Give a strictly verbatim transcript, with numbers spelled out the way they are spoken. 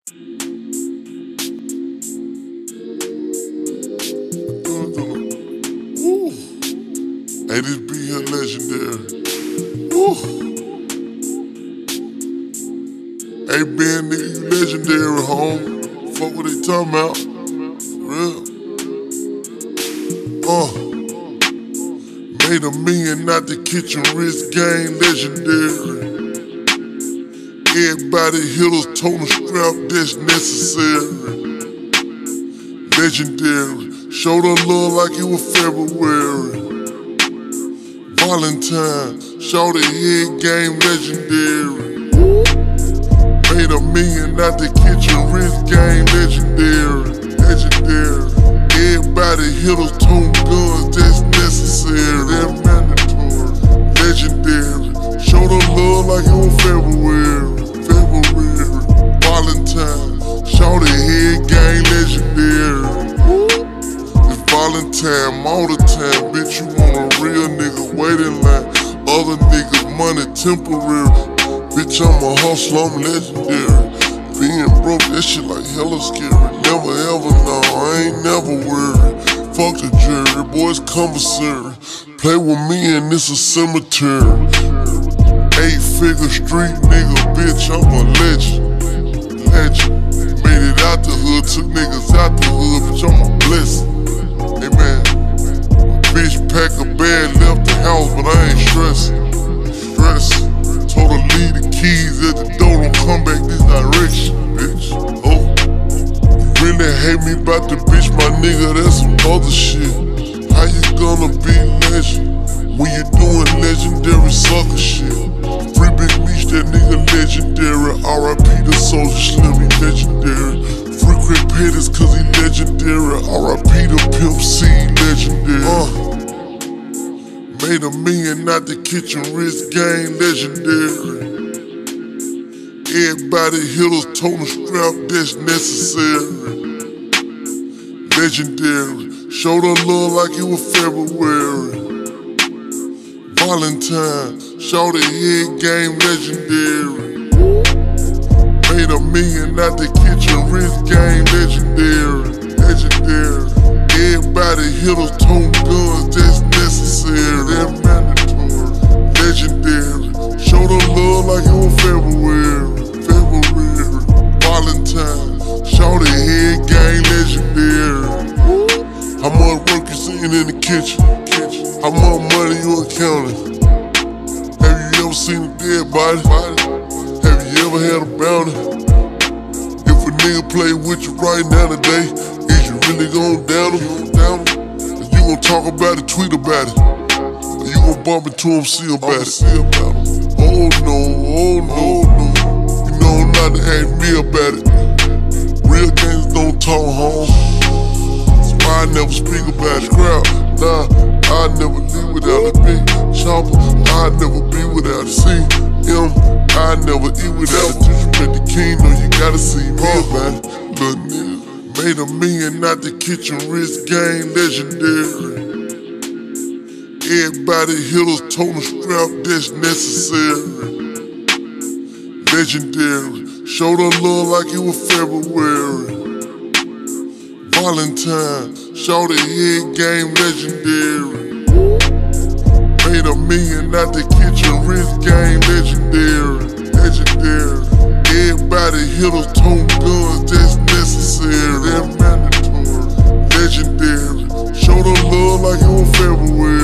Woo. Hey, this beat here legendary. Woo. Hey, Ben, nigga, you legendary, home. Fuck what they talking about. Real. Uh. Made a million out the kitchen wrist game, legendary. Everybody hit us, told them strap, that's necessary. Legendary. Showed her love like it was February. Valentine. Showed the head game, legendary. Made a million out the kitchen wrist game, legendary. Legendary. Everybody hit us, told guns, that's necessary. That's mandatory. Legendary. Showed her love like it was February. February. Valentine. Showed the head game, legendary. Valentine, all the time, bitch, you want a real nigga waiting line. Other niggas, money temporary. Bitch, I'm a hustler, I'm legendary. Being broke, that shit like hella scary. Never ever, no, I ain't never worried. Fuck the jury, boys commissary. Play with me and it's a cemetery. Eight figure street nigga, bitch, I'm a legend. Legend. Made it out the hood, took niggas out the hood, bitch, I'm a blessing. Hey man, bitch pack a bag, left the house, but I ain't stressing. Stressing. Told her leave the keys at the door, don't come back this direction, bitch. Oh, you really hate me about the bitch, my nigga, that's some other shit. How you gonna be legend when you doing legendary sucker shit? Free Big Meech, that nigga legendary. R I P the Soldier Slim, he legendary. Frequent Pettis cause he legendary. R I P the Pimp C, legendary. Uh, made a million out the kitchen wrist game, legendary. Everybody hit us, told them strap, that's necessary. Legendary. Showed her love like it was February. Valentine. Showed the head game, legendary. Made a million out the kitchen wrist game, legendary. Legendary. Everybody hit us, told guns, that's necessary. That's mandatory. Legendary. Showed her love like it was February. February. Valentine. Showed the head game, legendary. How much work you seen in the kitchen? How much money you accounting? Have you ever seen a dead body? Have you ever had a bounty? If a nigga play with you right now today, is you really gon' down him? Is you gon' talk about it, tweet about it? Or you gon' bump into him, see about it? Oh no, oh no, no. You know not to ask me about it. Real gangsters don't talk home. I never speak about it. Crowd, nah, I never leave without a big chopper. I never be without a C M. I never eat without a disrespect the king. No, you gotta see me about it. Little nigga, made a million out the kitchen wrist game, legendary. Everybody hit us, told them strap, that's necessary. Legendary. Showed her love like it was February. Valentine. Showed the head game, legendary. Made a million out the kitchen wrist game, legendary. Legendary. Everybody hit us, told guns, that's necessary. That's mandatory. Legendary. Showed her love like it was February.